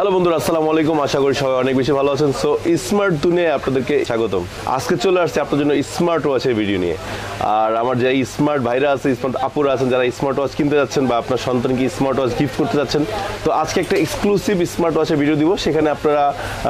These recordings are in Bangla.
হ্যালো বন্ধুরা, আসসালামু আলাইকুম। আশা করি সবাই অনেক বেশি ভালো আছেন। সো স্মার্ট দুনিয়ায় আপনাদেরকে স্বাগতম। আজকে চলে আসছে আপনার জন্য স্মার্ট ওয়াচের ভিডিও নিয়ে। আর আমার যে স্মার্ট ভাইরা আছে, স্মার্ট আপুরা আছেন, যারা স্মার্ট ওয়াচ কিনতে যাচ্ছেন বা আপনার সন্তানকে স্মার্ট ওয়াচ গিফট করতে যাচ্ছেন, তো আজকে একটা এক্সক্লুসিভ স্মার্ট ওয়াচের ভিডিও দিব। সেখানে আপনারা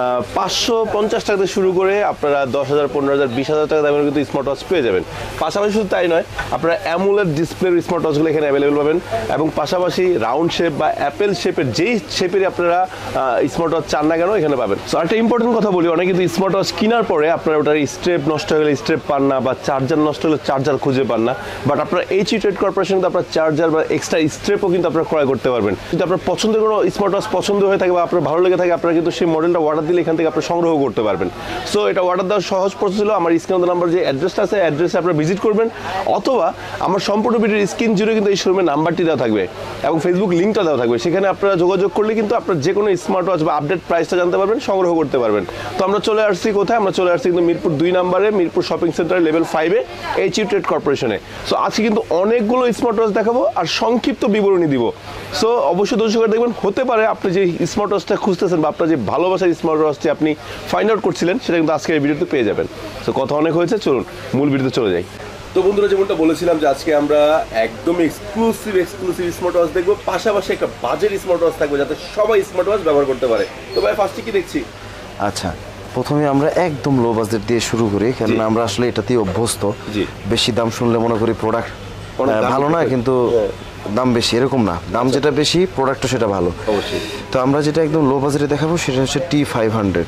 550 টাকা থেকে শুরু করে আপনারা 10,000, 15,000, 20,000 টাকা দামের কিন্তু স্মার্ট ওয়াচ পেয়ে যাবেন। পাশাপাশি শুধু তাই নয়, আপনারা অ্যামোলেড ডিসপ্লের স্মার্ট ওয়াচগুলো এখানে অ্যাভেলেবেল পাবেন এবং পাশাপাশি রাউন্ড শেপ বা অ্যাপেল শেপের যেই শেপের আপনারা স্মার্ট ওয়াচ চান না কেন এখানে পাবেন। সো একটা ইম্পর্টেন্ট কথা বলি, অনেকে কিন্তু স্মার্ট ওয়াচ কেনার পরে আপনার ওটার স্ট্রেপ নষ্ট হয়ে গেলে স্ট্রেপ পান না, বা চার্জার নষ্ট হলে চার্জার খুঁজে পান না। বাট আপনার এইচই ট্রেড কর্পোরেশন কিন্তু আপনার চার্জার বা এক্সট্রা স্ট্রেপও কিন্তু আপনারা ক্রয় করতে পারবেন। কিন্তু আপনার পছন্দের কোনো স্মার্ট ওয়াচ পছন্দ হয়ে থাকে বা আপনার ভালো লেগে থাকে, আপনারা কিন্তু সেই মডেলটা অর্ডার দিলে এখান থেকে আপনি সংগ্রহ করতে পারবেন। সো এটা অর্ডার দেওয়ার সহজ প্রসেস হলো, আমার স্ক্রিনে নাম্বার যে অ্যাড্রেসটা আছে, অ্যাড্রেসে আপনারা ভিজিট করবেন, অথবা আমার সম্পূর্ণ ভিডিওর স্ক্রিন জুড়ে কিন্তু এই শোরুমের নাম্বারটি দেওয়া থাকবে এবং ফেসবুক লিঙ্কটা দেওয়া থাকবে। সেখানে আপনারা যোগাযোগ করলে কিন্তু আপনার যে কোনো স্মার্ট ওয়াচ বা আপডেট প্রাইসটা জানতে পারবেন, সংগ্রহ করতে পারবেন। তো আমরা চলে আসছি কোথায়? আমরা চলে আসছি কিন্তু মিরপুর 2 নম্বরে, মিরপুর শপিং সেন্টারে লেভেল 5-এ, এইচই ট্রেড কর্পোরেশনে। সো আজকে কিন্তু অনেকগুলো স্মার্ট ওয়াচ দেখাবো আর সংক্ষিপ্ত বিবরণী দিব। সো অবশ্যই দর্শক দেখবেন, হতে পারে আপনি যে স্মার্ট ওয়াচটা খুঁজতেছেন বা আপনার যে ভালোবাসার স্মার্ট ওয়াচটি আপনি ফাইন্ড আউট করছিলেন, সেটা কিন্তু আজকে এই ভিডিওতে পেয়ে যাবেন। সো কথা অনেক হয়েছে, চলুন মূল ভিডিওতে চলে যাই। তো বন্ধুরা, যেমনটা বলেছিলাম যে আজকে আমরা একদম এক্সক্লুসিভ স্মার্ট ওয়াচ দেখবো, পাশাপাশি একটা বাজেট স্মার্ট ওয়াচ থাকবে যাতে সবাই স্মার্ট ওয়াচ ব্যবহার করতে পারে। তো ভাই ফার্স্টে কি দেখছি? আচ্ছা, প্রথমে আমরা একদম লো বাজেট দিয়ে শুরু করি, কারণ আমরা আসলে এটাতেই অভ্যস্ত। বেশি দাম শুনলে মনে করি প্রোডাক্ট ভালো না, কিন্তু দাম বেশি এরকম না, দাম যেটা বেশি প্রোডাক্টও সেটা ভালো। তো আমরা যেটা একদম লো বাজেটে দেখাবো সেটা হচ্ছে T500।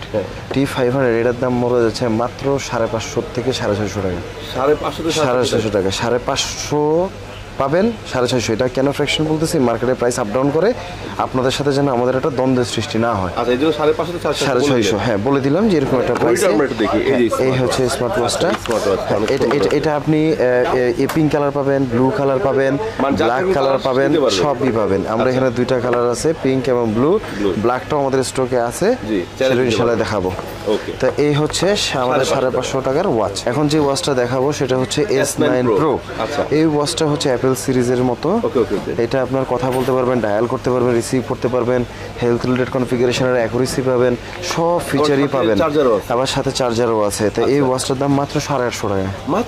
এটার দাম মনে যাচ্ছে মাত্র 550 থেকে 650 টাকা। 550 টাকা, 550 পাবেন, 650। এটা কেন ফ্র্যাকশন বলতেছি, মার্কেটের প্রাইস আপ ডাউন করে আপনাদের সাথে যেন আমাদের একটা দ্বন্দ্বের সৃষ্টি না হয়। আচ্ছা, এই যে 550 650, হ্যাঁ বলে দিলাম যে এরকম একটা প্রাইস। এই হচ্ছে স্মার্ট ওয়াচটা। এটা আপনি পিঙ্ক কালার পাবেন, ব্লু কালার পাবেন, ব্ল্যাক কালার পাবেন, সবই পাবেন। আমরা এখানে দুইটা কালার আছে, পিঙ্ক এবং ব্লু। ব্ল্যাকটাও আমাদের স্টকে আছে, সেটা ইনশাআল্লাহ দেখাবো। তো এই হচ্ছে আমাদের 550 টাকার ওয়াচ। এখন যে ওয়াচটা দেখাবো সেটা হচ্ছে S9 Pro। এই ওয়াচটা হচ্ছে অ্যাপেল সিরিজের মতো। এটা আপনার কথা বলতে পারবেন, ডায়াল করতে পারবেন, রিসিভ করতে পারবেন, হেলথ রিলেটেড কনফিগারেশনের অ্যাকুরেসি পাবেন, সব ফিচারই পাবেন, আবার সাথে চার্জারও আছে। তো এই ওয়াচটার দাম মাত্র 850 টাকা। মাত্র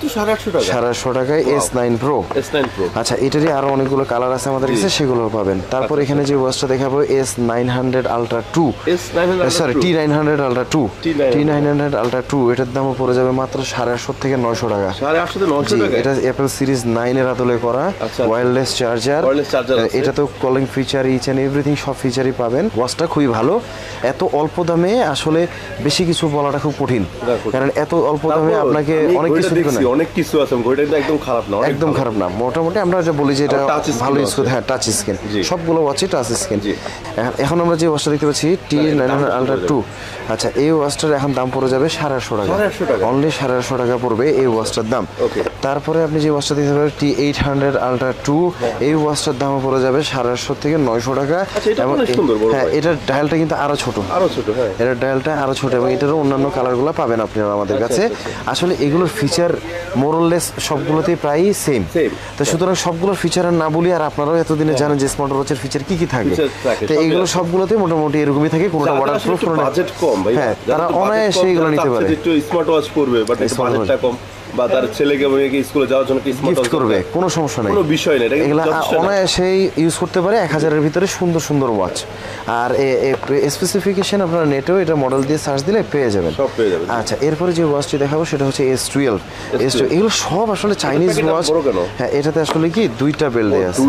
850 টাকায় S9 Pro। আচ্ছা, এটারই আরো অনেকগুলো কালার আছে আমাদের কাছে, সেগুলো পাবেন। তারপর এখানে যে ওয়াচটা দেখাবো S900 Ultra 2, sorry T900 Ultra 2। T900 Ultra 2 এটার দামও পড়ে যাবে মাত্র 850 থেকে 900 টাকা। 850 থেকে 900 টাকা। এটা অ্যাপেল সিরিজ 9 এর আদলে করা, ওয়্যারলেস চার্জার। এটা তো calling feature, each and everything সব ফিচারই পাবেন। ওয়াচটা খুবই ভালো। এত অল্প দামে আসলে বেশি কিছু বলাটা খুব কঠিন, কারণ এত অল্প দামে আপনাকে অনেক কিছু আছে। ঘড়িটা কিন্তু একদম খারাপ না, একদম খারাপ না, মোটামুটি আমরা যে বলি যে এটা ভালো ইউজ করে। হ্যাঁ, টাচ স্ক্রিন, সবগুলো ওয়াচই টাচ স্ক্রিন। এখন আমরা যে ওয়াচটা দেখতে পাচ্ছি T900 Ultra 2। আচ্ছা, এই ওয়াচটার এখন দাম পড়ে যাবে 850 টাকা, অনলি 850 টাকা পড়বে এই ওয়াচটার দাম। তারপরে আপনি যে ওয়াচটা দেখতে পাবেন T800 Ultra 2, এই ওয়াচটার দাম পড়ে যাবে 850 থেকে 900 টাকা। এবং হ্যাঁ, এটার ডায়ালটা কিন্তু আরো ছোট, এটার ডায়ালটা আরো ছোট, এবং এটারও অন্যান্য কালারগুলো পাবেন আপনারা আমাদের কাছে। আসলে এগুলোর ফিচার মোরলেস সবগুলোতেই প্রায় সেম। তো সুতরাং সবগুলোর ফিচার না বলি, আর আপনারাও এতদিনে জানেন যে স্মার্ট ওয়াচের ফিচার কি কি থাকে। তো এইগুলো সবগুলোতে মোটামুটি এরকমই থাকে, কোনোটা ওয়াটারপ্রুফ, বাজেট কম। হ্যাঁ, তারা অনায়াসে এগুলো নিতে পারে। স্মার্ট ওয়াচ পড়বে, বাট বাজেটটা কম, বা তার ছেলেকে স্কুলে যাওয়ার জন্য গিফট করবে, কোনো সমস্যা নেই, কোনো বিষয় নেই। এগুলো অনায়াসেই ইউজ করতে পারে। 1000-এর ভিতরে সুন্দর সুন্দর ওয়াচ। আর স্পেসিফিকেশন আপনারা নেটেও এটা মডেল দিয়ে সার্চ দিলে পেয়ে যাবেন। আচ্ছা, এরপরে যে ওয়াচটি দেখাবো সেটা হচ্ছে S12। এগুলো সব আসলে চাইনিজ ওয়াচ। হ্যাঁ, এটাতে আসলে কি দুইটা বেল্ট দেওয়া আছে,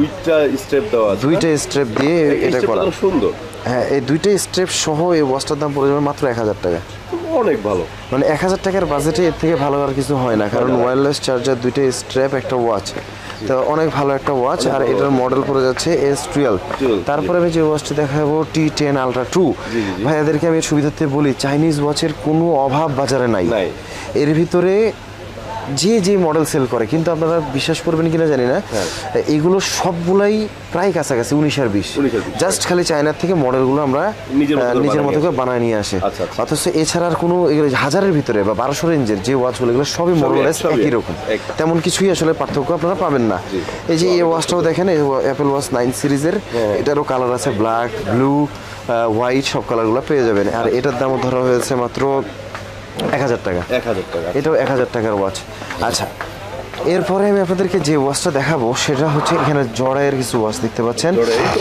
দুইটা স্ট্রেপ দিয়ে এটা করা সুন্দর। হ্যাঁ, এই দুইটা স্ট্রেপ সহ এই ওয়াচটার দাম পড়ে যাবে মাত্র 1000 টাকা। অনেক ভালো, মানে 1000 টাকার বাজেটে এর থেকে ভালো আর কিছু হয় না, কারণ ওয়্যারলেস চার্জার, দুইটা স্ট্র্যাপ, একটা ওয়াচ। তো অনেক ভালো একটা ওয়াচ। আর এটার মডেল পড়ে যাচ্ছে S12। তারপরে আমি যে ওয়াচটি দেখাবো T10 Ultra 2। ভাইয়াদেরকে আমি সুবিধার্থে বলি, চাইনিজ ওয়াচের কোনো অভাব বাজারে নাই। এর ভিতরে যে যে মডেল সেল করে, কিন্তু আপনারা বিশ্বাস করবেন কিনা জানি না, এগুলো সবগুলাই প্রায় কাছাকাছি 19 আর 20, জাস্ট খালি চায়নার থেকে মডেলগুলো আমরা নিজের মতো করে বানায় নিয়ে আসে। অথচ এছাড়া আর কোনো হাজারের ভিতরে বা 1200 রেঞ্জের যে ওয়াচগুলো এগুলো সবই মডেলস একই রকম, তেমন কিছুই আসলে পার্থক্য আপনারা পাবেন না। এই যে এই ওয়াচটাও দেখেন, অ্যাপেল ওয়াচ 9 সিরিজের, এটারও কালার আছে ব্ল্যাক, ব্লু, হোয়াইট, সব কালারগুলো পেয়ে যাবেন। আর এটার দামও ধরা হয়েছে মাত্র 1000 টাকা। এটাও 1000 টাকার ওয়াচ। আচ্ছা, এরপরে আমি আপনাদেরকে যে ওয়াচটা দেখাবো সেটা হচ্ছে এখানে জর্ডানের কিছু ওয়াচ দেখতে পাচ্ছেন,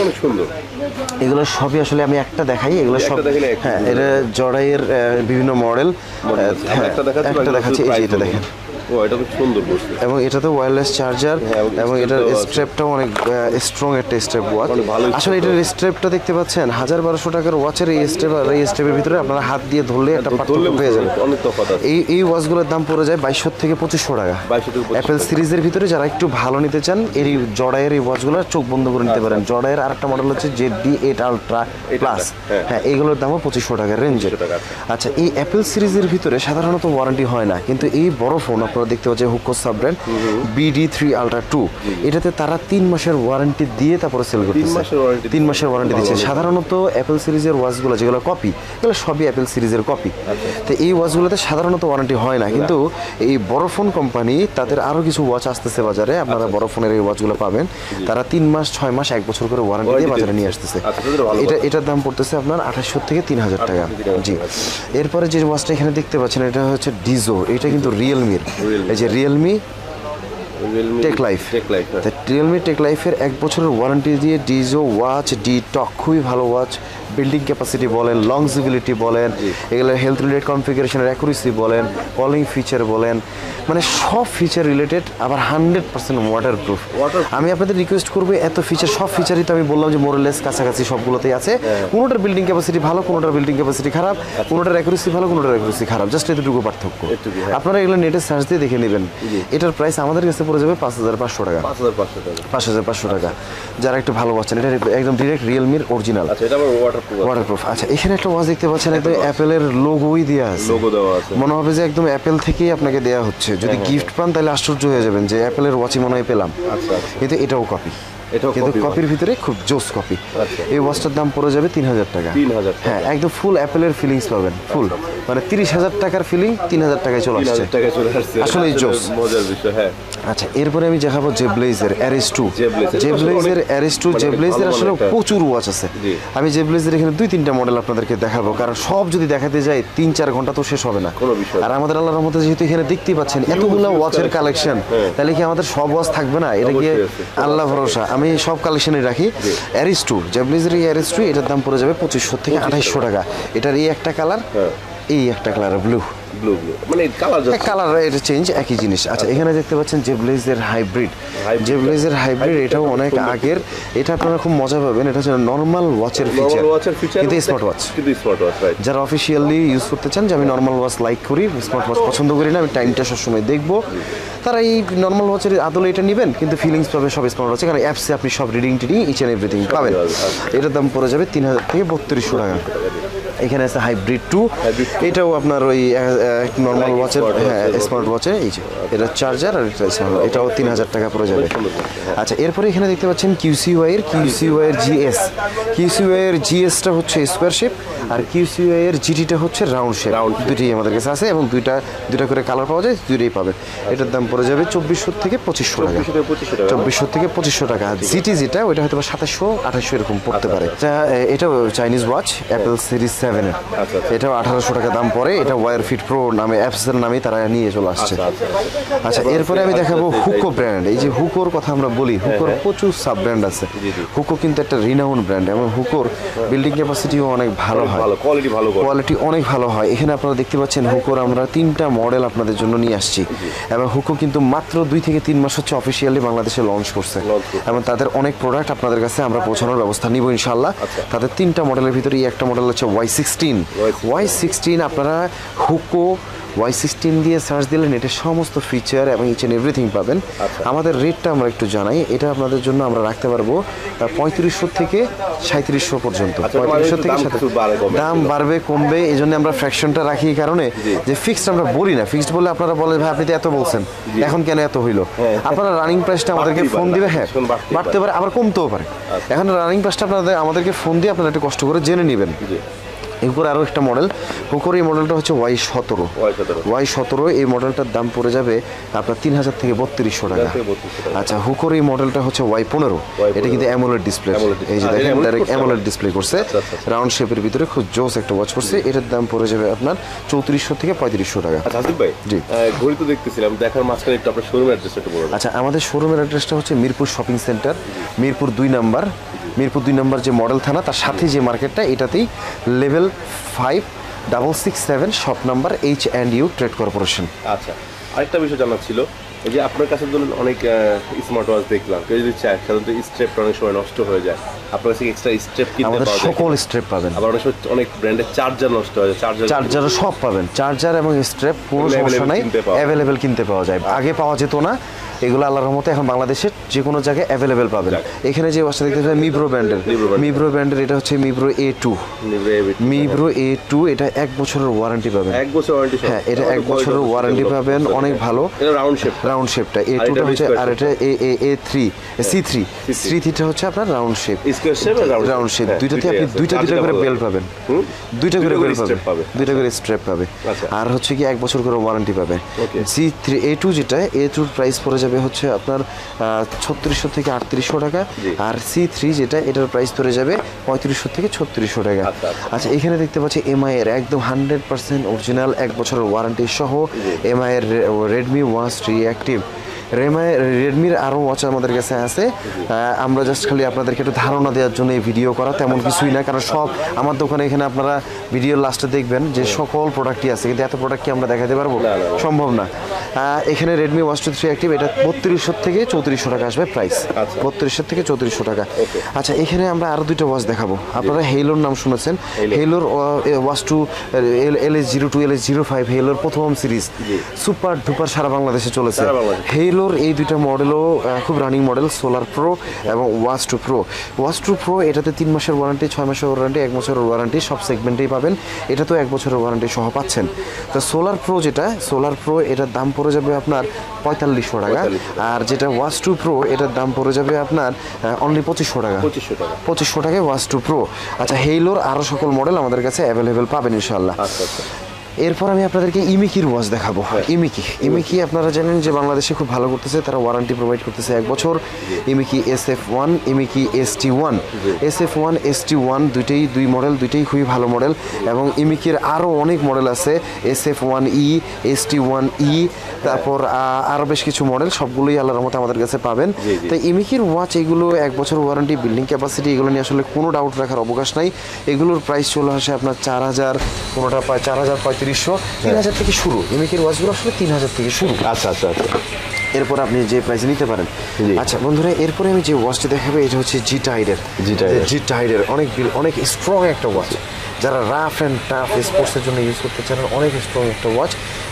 এগুলো সবই আসলে আমি একটা দেখাই, এগুলো সব হ্যাঁ এটা জর্ডানের বিভিন্ন মডেল। একটা দেখাচ্ছি, এই যে এটা দেখেন, এবং এটা তো ওয়্যারলেস চার্জার, এবং এটার স্ট্র্যাপটাও অনেক স্ট্রং একটা স্ট্র্যাপ ওয়াচ। আসলে এটার স্ট্র্যাপটা দেখতে পাচ্ছেন, 1000-1200 টাকার ওয়াচের এই স্ট্র্যাপের ভিতরে আপনারা হাত দিয়ে ধরলে একটা পার্থক্য পেয়ে যাবেন। এই ওয়াচগুলোর দাম পড়ে যায় 2200 থেকে 2500 টাকা। অ্যাপেল সিরিজের ভিতরে যারা একটু ভালো নিতে চান, এই জর্ডানের এই ওয়াচগুলো চোখ বন্ধ করে নিতে পারেন। জর্ডানের আরেকটা মডেল হচ্ছে ZD8 আলট্রা প্লাস, হ্যাঁ এইগুলোর দামও 2500 টাকার রেঞ্জের। আচ্ছা, এই অ্যাপেল সিরিজের ভিতরে সাধারণত ওয়ারেন্টি হয় না, কিন্তু এই বড় ফোন আপনারা দেখতে পাচ্ছেন হুকো সাব ব্র্যান্ড BD3 Ultra 2, এটাতে তারা 3 মাসের ওয়ারেন্টি দিয়ে তারপরে সেল করতেছে। 3 মাসের ওয়ারেন্টি দিচ্ছে। সাধারণত অ্যাপেল সিরিজের ওয়াচগুলো যেগুলো কপি, এগুলো সবই অ্যাপেল সিরিজের কপি। তো এই ওয়াচগুলোতে সাধারণত ওয়ারেন্টি হয় না, কিন্তু এই বড় ফোন কোম্পানি তাদের আরও কিছু ওয়াচ আসতেছে বাজারে, আপনারা বড় ফোনের এই ওয়াচগুলো পাবেন, তারা 3 মাস 6 মাস 1 বছর করে ওয়ারেন্টি দিয়ে বাজারে নিয়ে আসতেছে। এটার দাম পড়তেছে আপনার 2800 থেকে 3000 টাকা। জি, এরপরে যে ওয়াচটা এখানে দেখতে পাচ্ছেন এটা হচ্ছে ডিজো, এটা কিন্তু রিয়েলমির, এই যে Realme tech life, Realme tech লাইফের 1 বছরের ওয়ারেন্টি দিয়ে ডিজো ওয়াচ ডি-টক, খুবই ভালো ওয়াচ। বিল্ডিং ক্যাপাসিটি বলেন, লংজিবিলিটি বলেন, এগুলো হেলথ রিলেটেড কনফিগারেশনের অ্যাকুরেসি বলেন, কলিং ফিচার বলেন, মানে সব ফিচার রিলেটেড, আবার 100% ওয়াটারপ্রুফ। আমি আপনাদের রিকোয়েস্ট করবো, এত ফিচার, সব ফিচারই তো আমি বললাম যে মোরলেস কাছাকাছি সবগুলোতেই আছে। কোনোটার বিল্ডিং ক্যাপাসিটি ভালো, কোনোটার বিল্ডিং ক্যাপাসিটি খারাপ, কোনোটার অ্যাকুরেসি ভালো, কোনোটার অ্যাকুরেসি খারাপ, জাস্ট এতটুকু পার্থক্য। আপনারা এগুলো নেটে সার্চ দিয়ে দেখে নেবেন। এটার প্রাইস আমাদের কাছে পড়ে যাবে 5500 টাকা। 5500 টাকা। যারা একটু ভালো পাচ্ছেন, এটা একদম ডিরেক্ট রিয়েলমির অরিজিনাল, ওয়াটারপ্রুফ। আচ্ছা, এখানে একটা ওয়াচ দেখতে পাচ্ছেন, একদম অ্যাপেলের লোগোই দেওয়া আছে, মনে হবে যে একদম অ্যাপেল থেকেই আপনাকে দেওয়া হচ্ছে। যদি গিফট পান তাহলে আশ্চর্য হয়ে যাবেন যে অ্যাপেলের ওয়াচই মনে হয় পেলাম। কিন্তু এটাও কপি, কিন্তু কপির ভিতরে খুব জোস কপি। এই ওয়াচটার দাম পড়ে যাবে 3000 টাকা। হ্যাঁ, একদম ফুল অ্যাপেলের ফিলিংস পাবেন, ফুল মানে 30,000 টাকার ফিলিং 3000 টাকায় চলে আসছে, আসলে জোস, মজার বিষয়। হ্যাঁ, আচ্ছা, এরপরে আমি দেখাবো জেব্লেজের Ares2। জেব্লেজের Ares2, জেব্লেজের আসলে প্রচুর ওয়াচ আছে। আমি জেব্লেজের এখানে 2-3টা মডেল আপনাদেরকে দেখাবো, কারণ সব যদি দেখাতে যাই 3-4 ঘন্টা তো শেষ হবে না। আর আমাদের আল্লাহর রহমতে যেহেতু এখানে দেখতেই পাচ্ছেন এতগুলো ওয়াচের কালেকশন, তাহলে কি আমাদের সব ওয়াচ থাকবে না? এটা কি আল্লাহ ভরসা, আমি সব কালেকশনে রাখি। Ares2, জেব্লেজের এই Ares2, এটার দাম পড়ে যাবে 2500 থেকে 2800 টাকা। এটার এই একটা কালার, এই একটা কালার ব্লু, মানে কালার এটা চেঞ্জ, একই জিনিস। আচ্ছা, এখানে দেখতে পাচ্ছেন জেব্লেজের হাইব্রিড, জেব্লেজের হাইব্রিড, এটাও অনেক আগের। এটা আপনারা খুব মজা পাবেন, এটা হচ্ছে নর্মাল ওয়াচের ফিচার, কিন্তু স্মার্ট ওয়াচ। যারা অফিসিয়ালি ইউজ করতে চান যে আমি নর্মাল ওয়াচ লাইক করি, স্মার্ট ওয়াচ পছন্দ করি না, আমি টাইমটা সবসময় দেখবো, তারা এই নর্মাল ওয়াচের আদলে এটা নেবেন, কিন্তু ফিলিংস পাবে সব স্মার্ট ওয়াচে, কারণ অ্যাপসে আপনি সব রিডিং টিডিং ইচ অ্যান্ড এভরিথিং পাবেন। এটার দাম পড়ে যাবে 3000 থেকে 3200 টাকা। এখানে আছে হাইব্রিড 2, এটাও আপনার ওই নর্মাল ওয়াচের, হ্যাঁ স্মার্ট ওয়াচে, এই যে এটা চার্জার, আর এটাও 3000 টাকা পড়ে যাবে। আচ্ছা, এরপরে এখানে দেখতে পাচ্ছেন QCY এর GS। QCY এর GS-টা হচ্ছে স্কোয়ার শেপ, আর QCY এর GT-টা হচ্ছে রাউন্ড শেপ। দুটোই আমাদের কাছে আছে, এবং দুইটা করে কালার পাওয়া যায়, দুটোই পাবেন। এটার দাম পড়ে যাবে 2400 থেকে 2500 টাকা। 2400 থেকে 2500 টাকা। GT যেটা, ওইটা হয়তো 2700-2800 এরকম পড়তে পারে। এটাও চাইনিজ ওয়াচ, অ্যাপেল সিরিজ 7 এর, এটাও 1800 টাকা দাম পড়ে। এটা ওয়ার ফিট প্রো নামে, অ্যাপসের নামে তারা নিয়ে চলে আসছে। আচ্ছা, এরপরে আমি দেখাবো হুকো ব্র্যান্ড। এই যে হুকোর কথা আমরা বলি, হুকোর প্রচুর সাব ব্র্যান্ড আছে। হুকো কিন্তু একটা রিনাউন্ড ব্র্যান্ড, এবং হুকোর বিল্ডিং ক্যাপাসিটিও অনেক ভালো হয়, কোয়ালিটি অনেক ভালো হয়। এখানে আপনারা দেখতে পাচ্ছেন হুকোর আমরা 3টা মডেল আপনাদের জন্য নিয়ে আসছি, এবং হুকো কিন্তু মাত্র 2 থেকে 3 মাস হচ্ছে অফিসিয়ালি বাংলাদেশে লঞ্চ করছে, এবং তাদের অনেক প্রোডাক্ট আপনাদের কাছে আমরা পৌঁছানোর ব্যবস্থা নিব ইনশাআল্লাহ। তাদের 3টা মডেলের ভিতরে একটা মডেল হচ্ছে Y16। আপনারা হুকো Y16 দিয়ে সার্চ দিলে নেটে সমস্ত ফিচার এবং ইচ এন্ড এভরিথিং পাবেন। আমাদের রেটটা আমরা একটু জানাই, এটা আপনাদের জন্য আমরা রাখতে পারবো 3500 থেকে 3700 পর্যন্ত। 3500 থেকে দাম বাড়বে কমবে, এই জন্য আমরা ফ্র্যাকশনটা রাখি এই কারণে যে ফিক্সড আমরা বলি না। ফিক্সড বললে আপনারা বলেন ভাই আপনি তো এত বলছেন, এখন কেন এত হইলো? আপনারা রানিং প্রাইসটা আমাদেরকে ফোন দিবে, হ্যাঁ বাড়তে পারে আবার কমতেও পারে। এখন রানিং প্রাইসটা আপনাদের আমাদেরকে ফোন দিয়ে আপনারা একটু কষ্ট করে জেনে নেবেন। এরপর আরও একটা মডেল হুকোর, এই মডেলটা হচ্ছে Y17। এই মডেলটার দাম পড়ে যাবে আপনার 3000 থেকে 3200 টাকা। আচ্ছা, হুকোর এই মডেলটা হচ্ছে Y15। এটা কিন্তু অ্যামোলেড ডিসপ্লে, এই যে দেখেন ডাইরেক্ট অ্যামোলেড ডিসপ্লে করছে, রাউন্ড শেপের ভিতরে খুব জোস একটা ওয়াচ করছে। এটার দাম পড়ে যাবে আপনার 3400 থেকে 3500 টাকা। আচ্ছা হাসিফ ভাই, জি ঘড়ি তো দেখতেছিলাম, দেখার মাঝখানে একটু আপনার শোরুমের অ্যাড্রেসটা একটু বলুন। আচ্ছা, আমাদের শোরুমের অ্যাড্রেসটা হচ্ছে Mirpur shopping centre, Mirpur 2 number. Mirpur 2 number যে মডেল থানা, তার সাথে যে মার্কেটটা, এটাতেই level 5667 shop number H&U trade corporation. আচ্ছা, আরেকটা বিষয় জানার ছিল, এই যে আপনার কাছে ধরুন অনেক স্মার্ট ওয়াচ দেখলাম, কেউ যদি চায় সাধারণত স্ট্রেপটা অনেক সময় নষ্ট হয়ে যায়, আপনার কাছে এক্সট্রা স্ট্রেপ কিনতে আমাদের পাওয়া যায়? সকল স্ট্রেপ পাবেন। আবার অনেক সময় অনেক ব্র্যান্ডের চার্জার নষ্ট হয়ে যায়, চার্জারও সব পাবেন, চার্জার এবং স্ট্রেপ কোনো সমস্যা নাই, অ্যাভেলেবেল কিনতে পাওয়া যায়। আগে পাওয়া যেত না, এগুলো আল্লাহর রহমতে এখন বাংলাদেশের যে কোনো জায়গায় অ্যাভেলেবেল পাবেন। এখানে যে ওয়াচটা দেখতে পাচ্ছেন মিব্রো ব্র্যান্ডের, এটা হচ্ছে মিব্রো A2। এটা 1 বছরের ওয়ারেন্টি পাবেন। 1 বছর ওয়ারেন্টি? হ্যাঁ, এটা 1 বছরের ওয়ারেন্টি পাবেন, অনেক ভালো। এটা রাউন্ড শেপটা A2টা হচ্ছে, আর এটা C3টা হচ্ছে আপনার রাউন্ড শেপ, রাউন্ড শেপ। দুইটাতে আপনি দুইটা করে বেল্ট পাবেন, দুইটা করে বেল্ট পাবেন, দুইটা করে স্ট্র্যাপ পাবে। আর হচ্ছে কি 1 বছর করে ওয়ারেন্টি পাবে। C3 A2 যেটা, A2 প্রাইস পড়ে যাবে হচ্ছে আপনার 3600 থেকে 3800 টাকা। আর C3 যেটা, এটার প্রাইস পড়ে যাবে 3500 থেকে 3600 টাকা। আচ্ছা, এখানে দেখতে পাচ্ছি MI এর একদম 100% অরিজিনাল 1 বছরের ওয়ারেন্টি সহ MI এর রেডমি ওয়াচ রিঅ্যাক্টিভ। রেডমির আরও ওয়াচ আমাদের কাছে আছে, আমরা জাস্ট খালি আপনাদেরকে একটু ধারণা দেওয়ার জন্য এই ভিডিও করা, তেমন কিছুই না। কারণ সব আমার দোকানে এখানে আপনারা ভিডিওর লাস্টে দেখবেন যে সকল প্রোডাক্টই আছে, কিন্তু এত প্রোডাক্ট কি আমরা দেখাতে পারবো? সম্ভব না। এখানে রেডমি ওয়াচ 2 3 অ্যাক্টিভ, এটা 3200 থেকে 3400 টাকা আসবে প্রাইস, 3200 থেকে 3400 টাকা। আচ্ছা, এখানে আমরা আরও 2টা ওয়াচ দেখাবো। আপনারা হেইলোর নাম শুনেছেন, হেইলোর ওয়াচ 2 LS02 LS05, হেইলোর প্রথম সিরিজ, সুপার ডুপার সারা বাংলাদেশে চলেছে। হেইলোর এই 2টা মডেলও খুব রানিং মডেল, সোলার প্রো এবং ওয়াচ 2 প্রো। ওয়াচ 2 প্রো এটাতে 3 মাসের ওয়ারেন্টি, 6 মাসের ওয়ারেন্টি, 1 বছরের ওয়ারেন্টি, সব সেগমেন্টেই পাবেন। এটা তো 1 বছরের ওয়ারেন্টি সহ পাচ্ছেন। তো সোলার প্রো যেটা, সোলার প্রো এটার দাম পড়ে যাবে আপনার 4500 টাকা। আর যেটা ওয়াচ 2 প্রো, এটার দাম পড়ে যাবে আপনার অনলি 2500 টাকা। 2500 টাকায় ওয়াচ 2 প্রো। আচ্ছা, হেইলোর আরও সকল মডেল আমাদের কাছে অ্যাভেলেবেল পাবেন ইনশাআল্লাহ। এরপর আমি আপনাদেরকে ইমিকির ওয়াচ দেখাবো। ইমিকি আপনারা জানেন যে বাংলাদেশে খুব ভালো করতেছে, তারা ওয়ারেন্টি প্রোভাইড করতেছে 1 বছর। Imiki SF1, Imiki ST1। SF1 ST1 দুই মডেল, দুইটাই খুবই ভালো মডেল। এবং ইমিকির আরও অনেক মডেল আছে, SF1E, ST1E, তারপর আরও বেশ কিছু মডেল, সবগুলোই আল্লাহর রহমতে আমাদের কাছে পাবেন। তাই ইমিকির ওয়াচ এগুলো 1 বছর ওয়ারেন্টি, বিল্ডিং ক্যাপাসিটি, এগুলো নিয়ে আসলে কোনো ডাউট রাখার অবকাশ নাই। এগুলোর প্রাইস চলে আসে আপনার 4000, কোনোটা পায় 4000-3500, 3000 থেকে শুরু। ইমিকির ওয়াচগুলো আসলে 3000 থেকে শুরু। আচ্ছা। এরপর আপনি যে প্রাইসে নিতে পারেন। আচ্ছা বন্ধুরা, এরপরে আমি যে ওয়াচটি দেখাবো, এটা হচ্ছে জি টাইডের অনেক স্ট্রং একটা ওয়াচ। যারা রাফ অ্যান্ড টাফ স্পোর্টসের জন্য ইউজ করতে চান, অনেক স্ট্রং একটা ওয়াচ।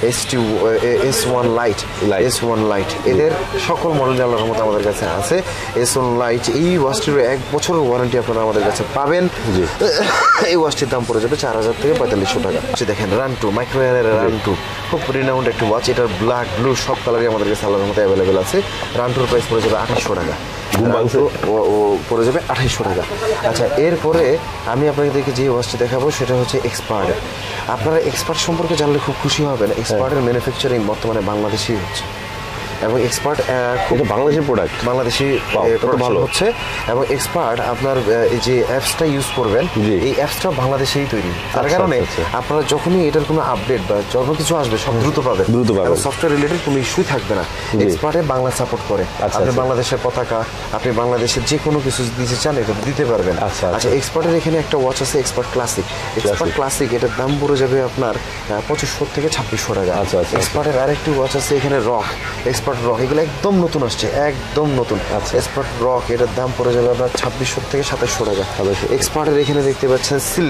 S1 লাইট, এদের সকল মডেল আল্লাহর মতো আমাদের কাছে আছে। S1 লাইট, এই ওয়াচটির 1 বছরের ওয়ারেন্টি আপনারা আমাদের কাছে পাবেন। এই ওয়াচটির দাম পড়ে যাবে 4000 থেকে 4500 টাকা। দেখেন রান 2, মাইক্রোওয়্যারের রান 2, খুব রিনাউন্ড একটা ওয়াচ। এটার ব্ল্যাক, ব্লু সব কালারই আমাদের কাছে আল্লাহর মতো অ্যাভেলেবেল আছে। রান 2 প্রাইস পড়ে যাবে 2800 টাকা। পড়ে যাবে 2800 টাকা। আচ্ছা, এরপরে আমি আপনাদেরকে যে ওয়াচটি দেখাবো সেটা হচ্ছে এক্সপার্টের। আপনারা এক্সপার্ট সম্পর্কে জানলে খুব খুশি হবেন। এক্সপার্টের ম্যানুফ্যাকচারিং বর্তমানে বাংলাদেশেই হচ্ছে, এবং এক্সপার্ট খুব বাংলাদেশি প্রোডাক্ট, বাংলাদেশি ভালো হচ্ছে। এবং এক্সপার্ট আপনার এই যে অ্যাপসটা ইউজ করবেন, এই অ্যাপসটা বাংলাদেশেই তৈরি। তার কারণে আপনারা যখনই এটার কোনো আপডেট বা যখন কিছু আসবে সব দ্রুত পাবেন। সফটওয়্যার রিলেটেড কোনো ইস্যুই থাকবে না। এক্সপার্টে বাংলা সাপোর্ট করে। আপনি বাংলাদেশের পতাকা, আপনি বাংলাদেশের যে কোনো কিছু দিতে চান, এটা দিতে পারবেন। আচ্ছা, এক্সপার্টের এখানে একটা ওয়াচ আছে, এক্সপার্ট ক্লাসিক। এটার দাম পড়ে যাবে আপনার 2500 থেকে 2600 টাকা। এক্সপার্টের আরেকটি ওয়াচ আছে এখানে, এক্সপার্ট রক, এগুলো একদম নতুন আসছে, একদম নতুন। এক্সপার্ট রক, এটার দাম পড়ে যাবে আপনার 2600 থেকে 2700 টাকা। এক্সপার্টের এখানে দেখতে পাচ্ছেন সিল্ক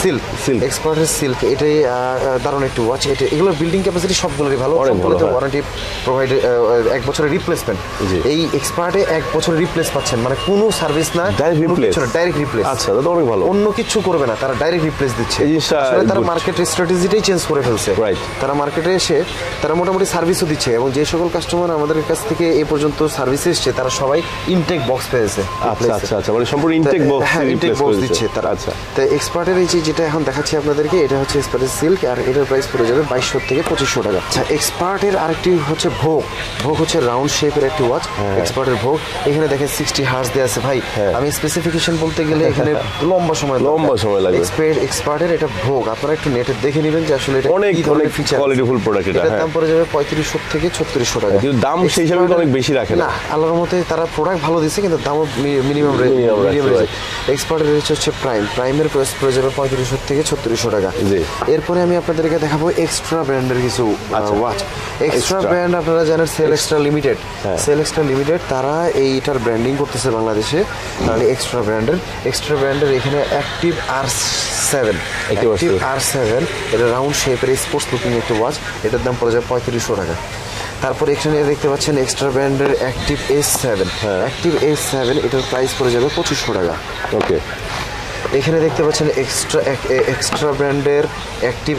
সিল্ক Silk। এক্সপার্টের সিল্ক এটাই দারুণ একটি ওয়াচ। এটা এগুলোর বিল্ডিং ক্যাপাসিটি সবগুলোরই ভালো, অনেক ভালো, সবগুলোতে হ্যাঁ। ওয়ারেন্টি প্রোভাইড, 1 বছরের রিপ্লেসমেন্ট। জি। এই এক্সপার্টে 1 বছরের রিপ্লেস পাচ্ছেন, মানে কোনো সার্ভিস না, Direct replace? Direct replace. আচ্ছা, এটা তো অনেক ভালো। অন্য কিছু করবে না, তারা ডাইরেক্ট রিপ্লেস দিচ্ছে। এই জিনিসটা আসলে তারা good। মার্কেট স্ট্র্যাটেজিটাই চেঞ্জ করে ফেলছে। Right। তারা মার্কেটে এসে তারা মোটামুটি সার্ভিসও দিচ্ছে, এবং যে সকল কাস্টমার আমাদের কাছ থেকে এ পর্যন্ত সার্ভিস এসছে তারা সবাই ইনটেক বক্স পেয়েছে। আচ্ছা আচ্ছা আচ্ছা, মানে সম্পূর্ণ ইনটেক বক্স হ্যাঁ, ইনটেক বক্স দিচ্ছে তারা। আচ্ছা, তো এক্সপার্টের এই যেটা এখন দেখাচ্ছি আপনাদেরকে, এটা হচ্ছে এক্সপার্টের সিল্ক, আর এটার প্রাইস পড়ে যাবে 2200 থেকে 2500 টাকা। আচ্ছা, এক্সপার্টের আরেকটি হচ্ছে ভোগ। ভোগ হচ্ছে রাউন্ড শেপের একটি ওয়াচ, এক্সপার্টের ভোগ। এখানে দেখেন 60 হার্জ দেওয়া আছে ভাই। আমি স্পেসিফিকেশন বলতে গেলে এখানে লম্বা সময় লাগবে। এক্সপার্টের এটা ভোগ, আপনারা একটু নেটে দেখে নেবেন যে আসলে এটা অনেক কি ধরনের অনেক ফিচার। কোয়ালিটিফুল প্রোডাক্ট এটা। এটার হ্যাঁ, দাম পড়ে যাবে 3500 থেকে 3600 টাকা। কিন্তু দাম সেই হিসাবে তো অনেক বেশি রাখে না। না, আল্লাহর মতে তারা প্রোডাক্ট ভালো দিচ্ছে, কিন্তু দামও মিনিমাম রাখছে, right। এক্সপার্টের রেঞ্জ হচ্ছে প্রাইমের প্রাইস পড়ে যাবে 3500 থেকে 3600 টাকা। জি। এরপরে আমি আপনাদেরকে দেখাবো এক্সট্রা ব্র্যান্ডের কিছু ওয়াচ। Extra Extra। ব্র্যান্ড আপনারা জানেন, সেল এক্সট্রা লিমিটেড। হ্যাঁ। সেল এক্সট্রা লিমিটেড তারা এইটার ব্র্যান্ডিং করতেছে বাংলাদেশে, তাহলে এক্সট্রা ব্র্যান্ডের এখানে অ্যাক্টিভ R7 এটা রাউন্ড শেপের স্পোর্টস লুকিং একটা ওয়াচ। এটার দাম পড়ে যাবে 3500 টাকা। তারপর এখানে দেখতে পাচ্ছেন এক্সট্রা ব্র্যান্ডের অ্যাক্টিভ S7 এটার প্রাইস পড়ে যাবে 2500 টাকা। ওকে। এখানে দেখতে পাচ্ছেন এক্সট্রা ব্র্যান্ডের অ্যাক্টিভ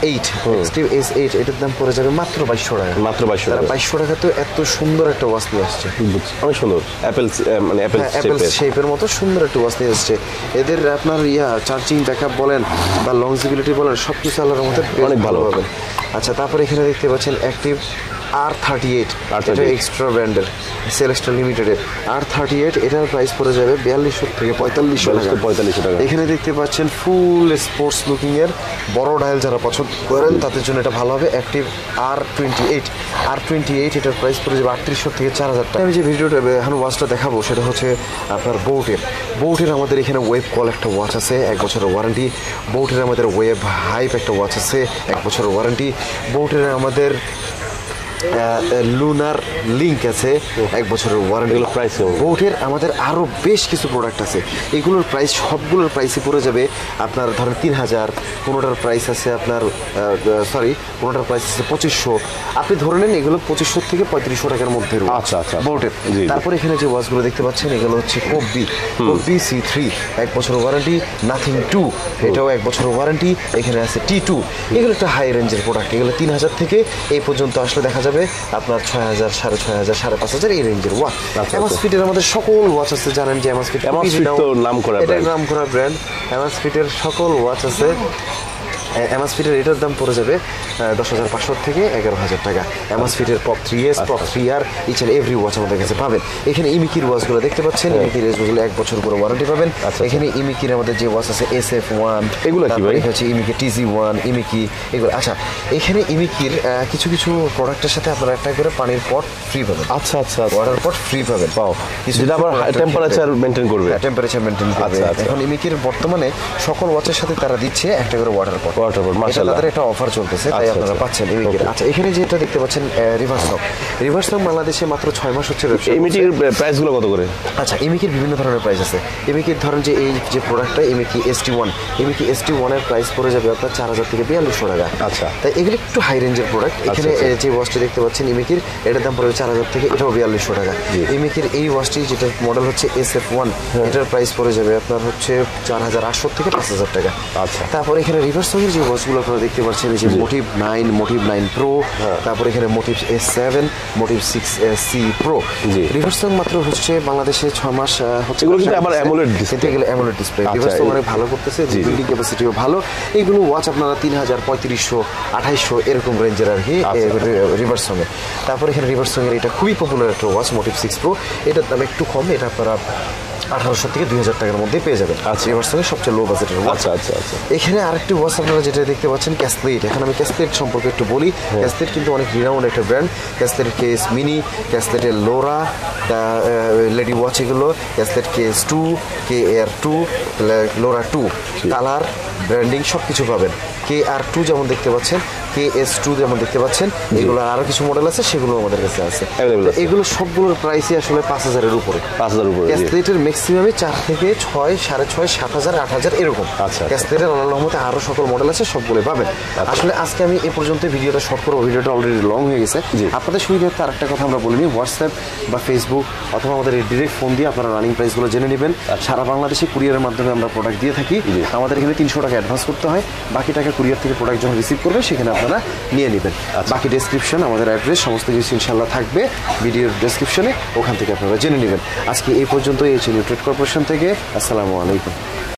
S8 এটার দাম পড়ে যাবে মাত্র 2200 টাকা। মাত্র 2200 তারা টাকা। 2200 টাকা তো এত সুন্দর একটা ওয়াচ নিয়ে আসছে। অনেক সুন্দর, অ্যাপেল মানে অ্যাপেল অ্যাপেল শেপের মতো সুন্দর একটা ওয়াচ নিয়ে এসছে। এদের আপনার চার্জিং ব্যাকআপ বলেন বা লংজিবিলিটি বলেন, সব কিছু আল্লাহর মধ্যে অনেক ভালো পাবেন। আচ্ছা, তারপরে এখানে দেখতে পাচ্ছেন অ্যাক্টিভ R38, এটা এক্সট্রা ব্র্যান্ডের সেল এক্সট্রা লিমিটেডের R38, এটার প্রাইস পড়ে যাবে 4200 থেকে 4500 টাকা। এখানে দেখতে পাচ্ছেন ফুল স্পোর্টস লুকিং এর বড় ডায়াল, যারা পছন্দ করেন তাদের জন্য এটা ভালো হবে। অ্যাক্টিভ R28 এটার প্রাইস পড়ে যাবে 3800 থেকে 4000 টাকা। আমি যে ভিডিওটা এখন ওয়াচটা দেখাবো সেটা হচ্ছে আপনার বোটের আমাদের এখানে ওয়েব কল একটা ওয়াচ আছে, 1 বছরের ওয়ারেন্টি। বোটের আমাদের ওয়েব হাইপ একটা ওয়াচ আছে, 1 বছরের ওয়ারেন্টি। বোটের আমাদের লুনার লিঙ্ক আছে, 1 বছরের ওয়ারেন্টি। প্রাইস বোটের আমাদের আরও বেশ কিছু প্রোডাক্ট আছে, এগুলোর প্রাইস সবগুলোর প্রাইসই পড়ে যাবে আপনার ধরেন 3000। কোনোটার প্রাইস আছে আপনার কোনোটার প্রাইস আছে 2500। আপনি ধরে নেন এগুলো 2500 থেকে 3500 টাকার মধ্যে। আচ্ছা আচ্ছা, বোটের। জি। তারপর এখানে যে ওয়াচগুলো দেখতে পাচ্ছেন এগুলো হচ্ছে কব্বি C3, 1 বছরের ওয়ারেন্টি। নাথিং 2, এটাও 1 বছরের ওয়ারেন্টি। এখানে আছে T2, এগুলো একটা হাই রেঞ্জের প্রোডাক্ট। এগুলো 3000 থেকে এই পর্যন্ত আসলে দেখা যাবে আপনার 6000, 6500, 5500 এই রেঞ্জের ওয়াচ। অ্যামাসফিটের আমাদের সকল ওয়াচ আছে, জানেন যে অ্যামাসফিট তো নামকরা ব্র্যান্ড। অ্যামাসফিটের সকল ওয়াচ আছে। অ্যামাসফিটের এটার দাম পড়ে যাবে 10,500 থেকে 11,000 টাকা। অ্যামাসফিটের pop 3S, pop 3R, each and every watch আমাদের কাছে পাবেন। এখানে ইমিকির ওয়াচগুলো দেখতে পাচ্ছেন, ইমিকির ওয়াচগুলো 1 বছর করে ওয়ারেন্টি পাবেন। এখানে ইমিকির আমাদের যে ওয়াচ আছে SF1, এগুলো কি ভাই? হচ্ছে ইমিকি TZ1, ইমিকি এগুলো। আচ্ছা, এখানে ইমিকির কিছু প্রোডাক্টের সাথে আপনারা একটা করে পানির পট ফ্রি পাবেন। আচ্ছা আচ্ছা, ওয়াটার পট ফ্রি পাবেন। যেটা আবার টেম্পারেচার মেইনটেইন করবে। টেম্পারেচার মেইনটেইন করবে। এখন ইমিকির বর্তমানে সকল ওয়াচের সাথে তারা দিচ্ছে একটা করে ওয়াটার পট। মাশাআল্লাহ, তাদের একটা অফার চলতেছে, তাই আপনারা পাচ্ছেন ইমিকির। আচ্ছা, এখানে যেটা দেখতে পাচ্ছেন রিভার্স নক বাংলাদেশে মাত্র 6 মাস হচ্ছে ব্যবসা। ইমিকির প্রাইসগুলো কত করে? আচ্ছা, ইমিকির বিভিন্ন ধরনের প্রাইস আছে। ইমিকির ধরেন যে এই যে প্রোডাক্টটা ইমিকি ST1 এর প্রাইস পড়ে যাবে আপনার 4000 থেকে 4200 টাকা। আচ্ছা, তাই এগুলো একটু হাই রেঞ্জের প্রোডাক্ট। এখানে যে ওয়াচটি দেখতে পাচ্ছেন ইমিকির, এটার দাম পড়বে 4000 থেকে, এটাও 4200 টাকা। ইমিকির এই ওয়াচটি যেটা মডেল হচ্ছে SF1, এটার প্রাইস পড়ে যাবে আপনার হচ্ছে 4800 থেকে 5000 টাকা। আচ্ছা, তারপর এখানে রিভার্স নকের যে ওয়াচগুলো আপনারা দেখতে পাচ্ছেন, যে মোটিভ 9 প্রো, তারপর এখানে motive S7, motive 6C pro. Reverse knock মাত্র হচ্ছে বাংলাদেশে 6 মাস হচ্ছে। এগুলো কিন্তু আবার অ্যামোলেড ডিসপ্লে, এগুলো অ্যামোলেড ডিসপ্লে। রিভার্স নক অনেক ভালো করতেছে, বিল্ডিং ক্যাপাসিটিও ভালো। এইগুলো ওয়াচ আপনারা 3000, 3500, 2800 এরকম রেঞ্জের আর কি রিভার্স নকে। তারপর এখানে রিভার্স নকের এটা খুবই পপুলার একটা ওয়াচ, মোটিভ 6 প্রো। এটার দাম একটু কম, এটা আপনারা 1800 থেকে 2000 টাকার মধ্যে পেয়ে যাবেন। আচ্ছা, রিভার্স নকের সবচেয়ে লো বাজেটের ওয়াচ। আচ্ছা আচ্ছা, এখানে আরেকটি ওয়াচ আপনারা যেটা দেখতে পাচ্ছেন ক্যাসলেট। এখন আমি ক্যাসলেট সম্পর্কে একটু বলি। ক্যাসলেট কিন্তু অনেক রিনাউন্ড একটা ব্র্যান্ড। ক্যাসলেটের কেস মিনি, ক্যাসলেটের লোরা, লেডি ওয়াচ, এগুলো ক্যাসলেট KS2, KR2, LORA 2, colour branding সবকিছু পাবেন। KR2 যেমন দেখতে পাচ্ছেন, KS2 যেমন দেখতে পাচ্ছেন, এগুলো আরো কিছু মডেল আছে, সেগুলো আমাদের কাছে আছে। তো এগুলো সবগুলোর প্রাইসই আসলে 5,000-এর উপরে। 5,000 উপরে। ক্যাসলেটের ম্যাক্সিমামই 4 থেকে 6, 6.5, 7,000, 8,000 এরকম। আচ্ছা। ক্যাসলেটের আল্লাহর রহমতে আরো সকল মডেল আছে, সবগুলো পাবেন। আসলে আজকে আমি এ পর্যন্ত ভিডিওটা শর্ট করবো, ভিডিওটা অলরেডি লং হয়ে গেছে। আপনাদের সুবিধার্থে আরেকটা কথা আমরা বলিনি, হোয়াটসঅ্যাপ বা ফেসবুক অথবা আমাদের ডিরেক্ট ফোন দিয়ে আপনারা রানিং প্রাইসগুলো জেনে নেবেন। সারা বাংলাদেশে কুরিয়ারের মাধ্যমে আমরা প্রোডাক্ট দিয়ে থাকি। আমাদের এখানে 300 টাকা অ্যাডভান্স করতে হয়, বাকি টাকা কুরিয়ার থেকে প্রোডাক্ট যখন রিসিভ করবেন সেখানে আপনারা নিয়ে নেবেন। বাকি ডেসক্রিপশন, আমাদের অ্যাড্রেস, সমস্ত কিছু ইনশাল্লাহ থাকবে ভিডিওর ডেসক্রিপশনে, ওখান থেকে আপনারা জেনে নেবেন। আজকে এই পর্যন্ত এই ছিল ট্রেড কর্পোরেশন থেকে। আসসালামু আলাইকুম।